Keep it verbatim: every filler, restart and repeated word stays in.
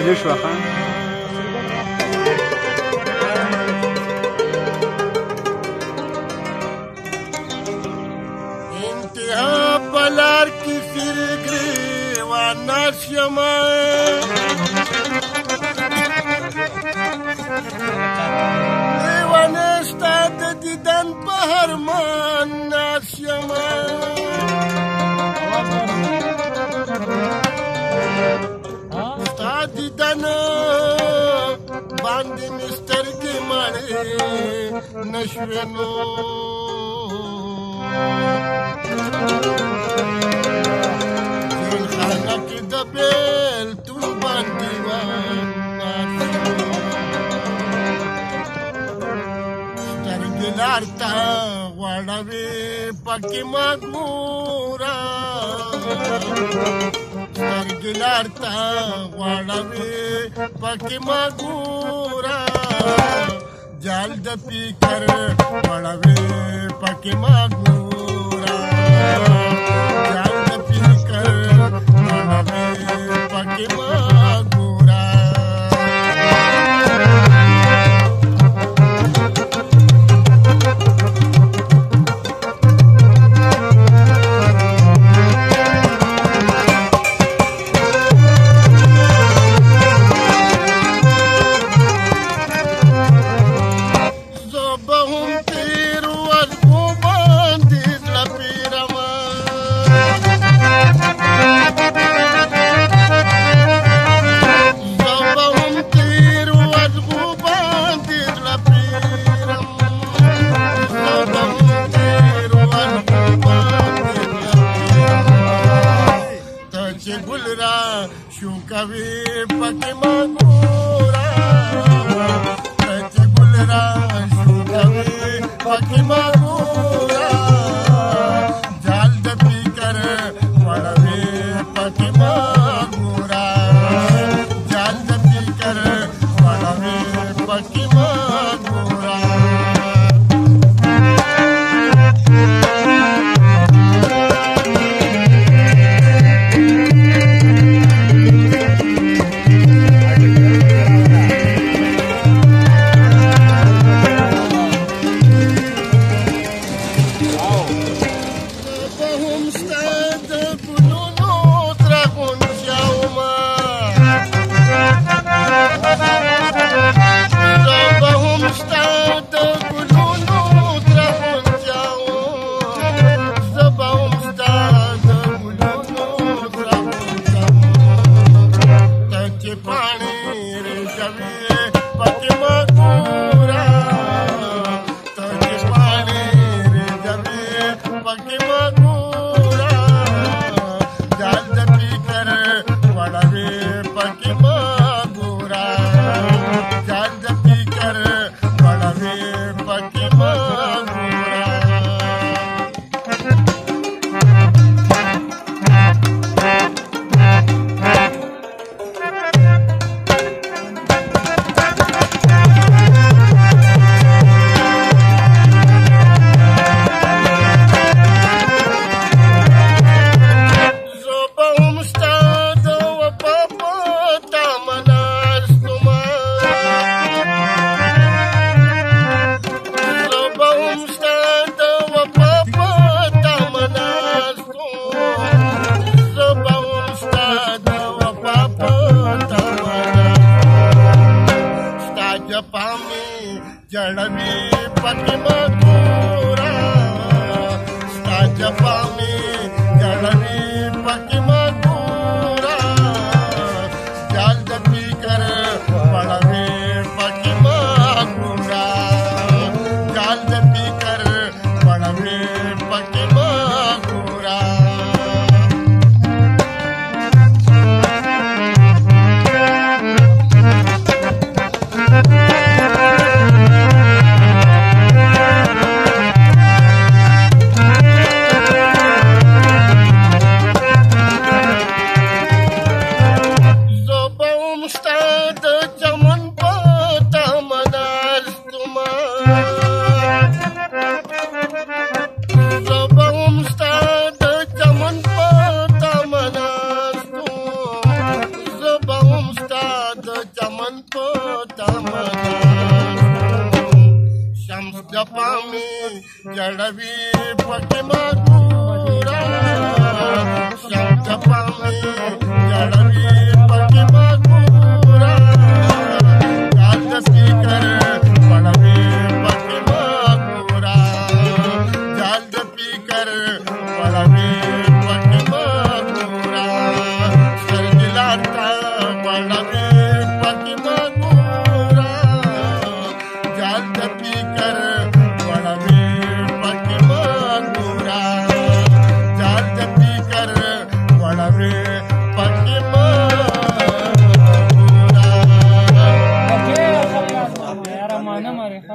واضح شو ښه انتها پلار کی سر گریوان شما گریوان ستا دیدن په هرمان شما ستا دیدن باندې مستر کې مړې نشوې نو زین خانه کې د بیلتون باندې سترګې لار ته غواړوې پکې مګوره سترګې لار ته غواړوې پکې مګوره جال د پیکر غواړوې پکې مګوره جال د پیکر غواړوې پکې مګوره شوکوي پکې مګورا چې ګل را شوکوي پکې مګورا جال د پیکر وړوي پکې مګورا جال د پیکر وړوي پکې مګورا जड़वी पति मधुरा जपामी जड़वी पति मधुरा जाल दपी कर पड़वे पति मधुरा जाल दपी कर पड़वे पति मधुरा Yeah. मन पोतमदा शम्स जपामी जड़वी पकिमगूरा शम्स जपामी जड़वी पकिमगूरा जाल स्पीकर पड़वी पकिमगूरा जाल स्पीकर पड़वी